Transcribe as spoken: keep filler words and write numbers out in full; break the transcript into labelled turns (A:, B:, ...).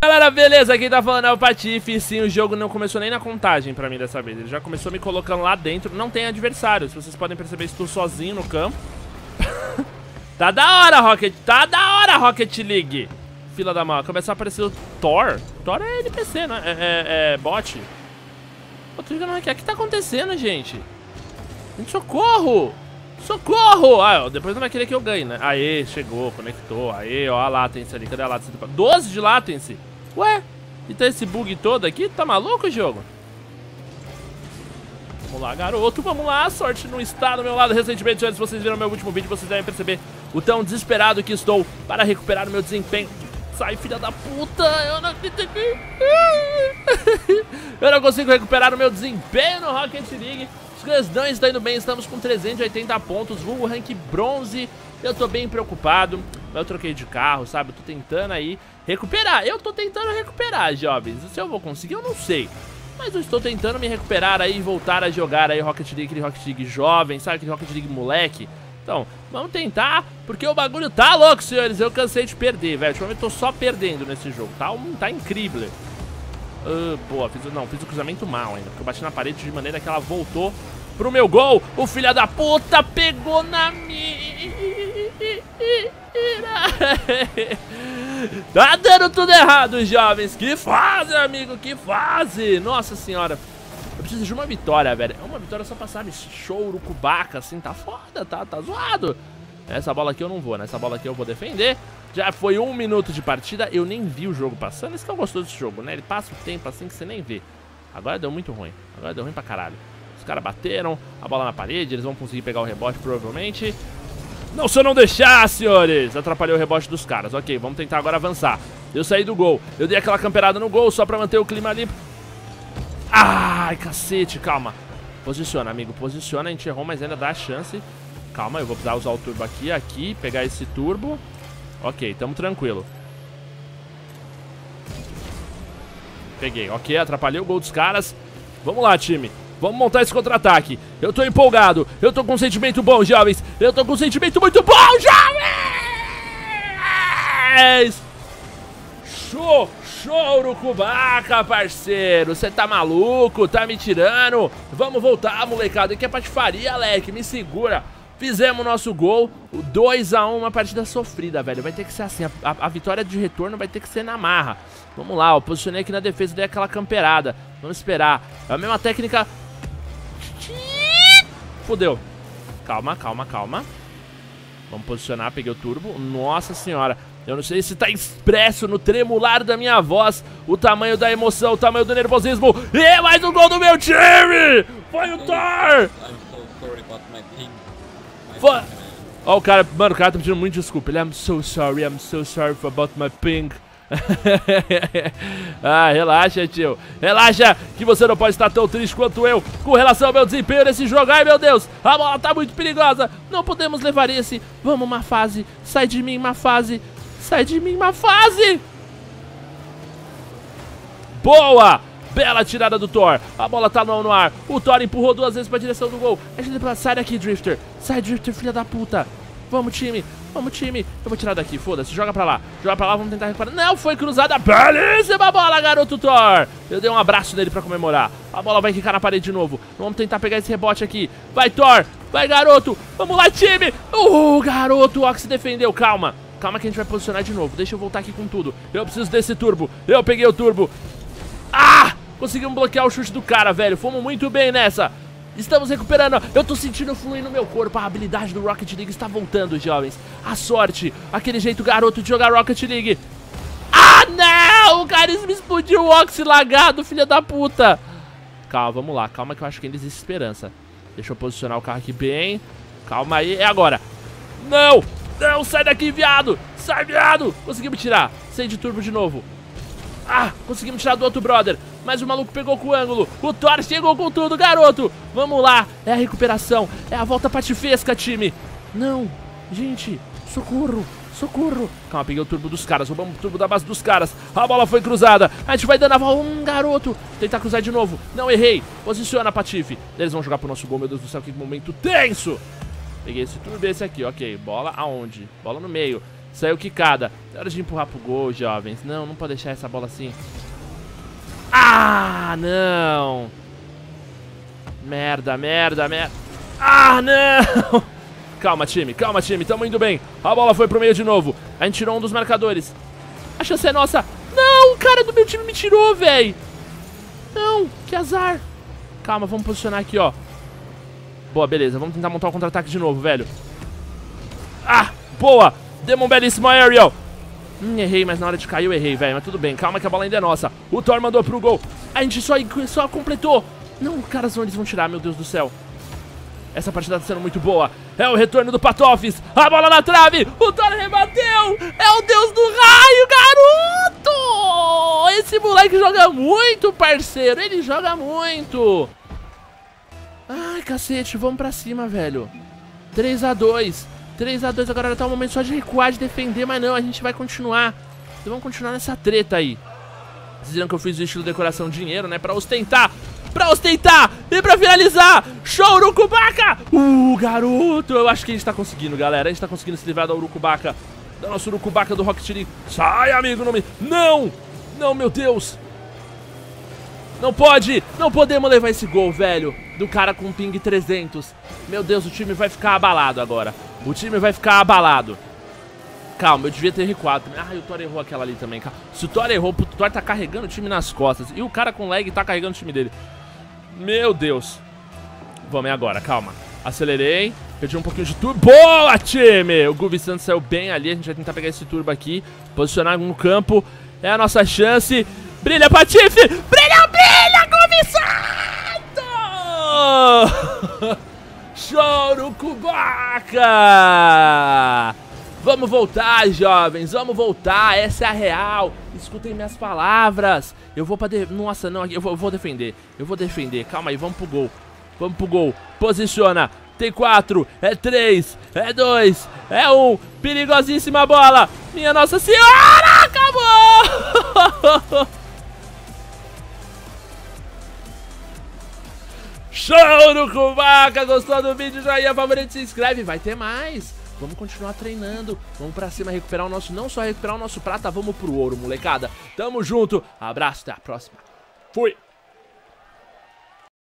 A: Galera, beleza? Quem tá falando é o Patife. Sim, o jogo não começou nem na contagem pra mim dessa vez. Ele já começou me colocando lá dentro. Não tem adversários. Vocês podem perceber, estou sozinho no campo. Tá da hora, Rocket. Tá da hora, Rocket League. Fila da mão. Começou a aparecer o Thor. Thor é N P C, né? É, é, é bot. Pô, tô jogando aqui. O que tá acontecendo, gente? Gente, socorro! Socorro! Ah, depois não vai querer que eu ganhe, né? Aê, chegou, conectou. Aê, ó a latency ali. Cadê a latency? doze de latency. Ué? E tá esse bug todo aqui? Tá maluco o jogo? Vamos lá, garoto. Vamos lá. A sorte não está do meu lado. Recentemente, antes vocês viram meu último vídeo, vocês devem perceber o tão desesperado que estou para recuperar o meu desempenho. Sai, filha da puta. Eu não acredito aqui. Eu não consigo recuperar o meu desempenho no Rocket League. Os coisas não estão indo bem. Estamos com trezentos e oitenta pontos. Vulgo rank bronze. Eu tô bem preocupado. Eu troquei de carro, sabe? Eu tô tentando aí recuperar. Eu tô tentando recuperar, jovens. Se eu vou conseguir, eu não sei. Mas eu estou tentando me recuperar aí e voltar a jogar aí Rocket League, aquele Rocket League jovem, sabe? Aquele Rocket League moleque. Então, vamos tentar, porque o bagulho tá louco, senhores. Eu cansei de perder, velho. Ultimamente eu tô só perdendo nesse jogo. Tá, tá incrível. Uh, boa, fiz, não, fiz o cruzamento mal ainda, porque eu bati na parede de maneira que ela voltou pro meu gol. O filho da puta pegou na mira. Tá dando tudo errado, jovens. Que fase, amigo, que fase. Nossa senhora. Eu preciso de uma vitória, velho. É uma vitória só pra, sabe, choro, cubaca, assim. Tá foda, tá, tá zoado. Essa bola aqui eu não vou, né? Essa bola aqui eu vou defender. Já foi um minuto de partida. Eu nem vi o jogo passando. Isso que eu gosto desse jogo, né? Ele passa o tempo assim que você nem vê. Agora deu muito ruim. Agora deu ruim pra caralho. Os caras bateram a bola na parede. Eles vão conseguir pegar o rebote, provavelmente. Não, se eu não deixar, senhores. Atrapalhei o rebote dos caras. Ok, vamos tentar agora avançar. Eu saí do gol. Eu dei aquela camperada no gol só pra manter o clima limpo. Ai, cacete, calma. Posiciona, amigo, posiciona. A gente errou, mas ainda dá a chance. Calma, eu vou precisar usar o turbo aqui, aqui. Pegar esse turbo. Ok, tamo tranquilo. Peguei, ok, atrapalhei o gol dos caras. Vamos lá, time. Vamos montar esse contra-ataque. Eu tô empolgado. Eu tô com um sentimento bom, jovens. Eu tô com um sentimento muito bom, jovens! Show! Show, Urucubaca, parceiro. Você tá maluco? Tá me tirando? Vamos voltar, molecada. Que é patifaria, Alec. Me segura. Fizemos o nosso gol. dois a um, uma partida sofrida, velho. Vai ter que ser assim. A, a, a vitória de retorno vai ter que ser na marra. Vamos lá, eu posicionei aqui na defesa e dei aquela camperada. Vamos esperar. É a mesma técnica. Fudeu. Calma, calma, calma. Vamos posicionar, peguei o turbo. Nossa senhora. Eu não sei se tá expresso no tremular da minha voz o tamanho da emoção, o tamanho do nervosismo. E mais um gol do meu time! Foi o Thor! Foi... Ó, o cara, mano, o cara tá pedindo muito desculpa. Ele, I'm so sorry, I'm so sorry about my ping. Ah, relaxa, tio. Relaxa, que você não pode estar tão triste quanto eu com relação ao meu desempenho nesse jogo. Ai, meu Deus, a bola tá muito perigosa. Não podemos levar esse. Vamos, uma fase. Sai de mim, uma fase. Sai de mim, uma fase. Boa. Bela tirada do Thor. A bola tá no ar. O Thor empurrou duas vezes pra direção do gol. Sai daqui, Drifter. Sai, Drifter, filha da puta. Vamos, time. Vamos, time. Eu vou tirar daqui, foda-se. Joga pra lá. Joga pra lá, vamos tentar recuperar. Não, foi cruzada. Belíssima bola, garoto Thor. Eu dei um abraço nele pra comemorar. A bola vai quicar na parede de novo. Vamos tentar pegar esse rebote aqui. Vai, Thor. Vai, garoto. Vamos lá, time. Uh, garoto. O Ox defendeu. Calma. Calma que a gente vai posicionar de novo. Deixa eu voltar aqui com tudo. Eu preciso desse turbo. Eu peguei o turbo. Ah! Conseguimos bloquear o chute do cara, velho. Fomos muito bem nessa. Estamos recuperando. Eu tô sentindo fluir no meu corpo. A habilidade do Rocket League está voltando, jovens. A sorte. Aquele jeito garoto de jogar Rocket League. Ah, não! O cara me explodiu o Ox lagado, filha da puta. Calma, vamos lá. Calma que eu acho que ainda existe esperança. Deixa eu posicionar o carro aqui bem. Calma aí. É agora. Não! Não, sai daqui, viado. Sai, viado. Conseguimos tirar. Saí de turbo de novo. Ah, conseguimos tirar do outro brother. Mas o maluco pegou com o ângulo. O Thor chegou com tudo, garoto. Vamos lá, é a recuperação. É a volta patifesca, time. Não, gente, socorro. Socorro. Calma, peguei o turbo dos caras. Roubamos o turbo da base dos caras. A bola foi cruzada. A gente vai dando a volta. Um garoto. Tentar cruzar de novo. Não, errei. Posiciona, Patife. Eles vão jogar pro nosso gol. Meu Deus do céu, que momento tenso. Peguei esse turbo e esse aqui. Ok, bola aonde? Bola no meio. Saiu quicada. É hora de empurrar pro gol, jovens. Não, não pode deixar essa bola assim. Ah, não. Merda, merda, merda. Ah, não. Calma, time, calma, time. Tamo indo bem. A bola foi pro meio de novo. A gente tirou um dos marcadores. A chance é nossa. Não, o cara do meu time me tirou, velho. Não, que azar. Calma, vamos posicionar aqui, ó. Boa, beleza. Vamos tentar montar o contra-ataque de novo, velho. Ah, boa. Demos um belíssimo aerial. Hum, errei, mas na hora de cair eu errei, velho. Mas tudo bem, calma que a bola ainda é nossa. O Thor mandou pro gol. A gente só, só completou. Não, caras, eles vão tirar, meu Deus do céu. Essa partida tá sendo muito boa. É o retorno do Patofes. A bola na trave. O Thor rebateu. É o Deus do raio, garoto. Esse moleque joga muito, parceiro. Ele joga muito. Ai, cacete. Vamos pra cima, velho. três a dois. três a dois. Agora tá o momento só de recuar, de defender. Mas não, a gente vai continuar. Então vamos continuar nessa treta aí. Vocês viram que eu fiz o estilo decoração dinheiro, né? Pra ostentar. Pra ostentar e pra finalizar. Show, Urucubaca. Uh, garoto. Eu acho que a gente tá conseguindo, galera. A gente tá conseguindo se livrar da Urucubaca. Da nossa Urucubaca do Rocket League. Sai, amigo. Não, me... não. Não, meu Deus. Não pode. Não podemos levar esse gol, velho. Do cara com ping trezentos. Meu Deus, o time vai ficar abalado agora. O time vai ficar abalado. Calma, eu devia ter recuado. Ah, o Thor errou aquela ali também. Se o Thor errou, o Thor tá carregando o time nas costas. E o cara com lag tá carregando o time dele. Meu Deus. Vamos, é agora, calma. Acelerei, perdi um pouquinho de turbo. Boa, time! O Guvi Santos saiu bem ali. A gente vai tentar pegar esse turbo aqui, posicionar no campo. É a nossa chance. Brilha, Patife! Brilha, brilha, Guvi Santos! Show no Urucubaca! Vamos voltar, jovens, vamos voltar, essa é a real. Escutem minhas palavras. Eu vou pra... De... Nossa, não, eu vou, eu vou defender. Eu vou defender, calma aí, vamos pro gol. Vamos pro gol, posiciona. Tem quatro, é três, é dois, é um. Perigosíssima bola. Minha Nossa Senhora, acabou. Show no Urucubaca, gostou do vídeo? Joinha, favorito, se inscreve, vai ter mais. Vamos continuar treinando, vamos pra cima recuperar o nosso, não só recuperar o nosso prata, vamos pro ouro, molecada. Tamo junto, abraço, até a próxima. Fui!